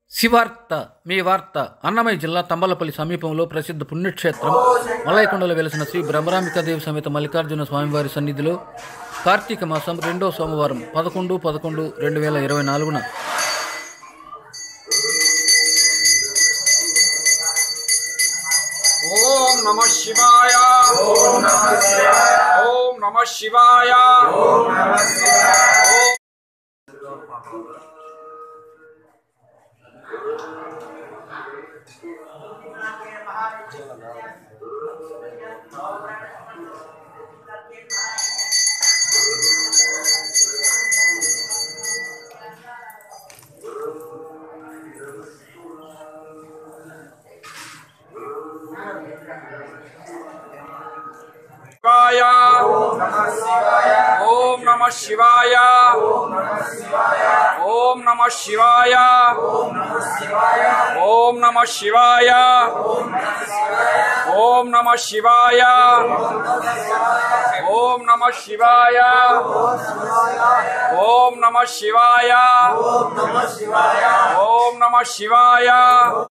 శివార్త మీ వార్త అన్నమయ్య జిల్లా తంబలపల్లి సమీపంలో ప్రసిద్ధ పుణ్యక్షేత్రం మలైకొండలో వెలిసిన శ్రీ బ్రహ్మరాంబికాదేవి సమేత మల్లికార్జున స్వామివారి సన్నిధిలో కార్తీక మాసం 2వ సోమవారం 11/11/2024న ఓం నమః శివాయ ఓం నమః శివాయ ఓం నమః శివాయ ఓం నమః శివాయ ఓం నమః శివాయ ఓం నమః శివాయ ఓం నమః శివాయ ఓం నమః శివాయ ఓం నమః శివాయ ఓం నమః శివాయ ఓం నమః శివాయ ఓం నమః శివాయ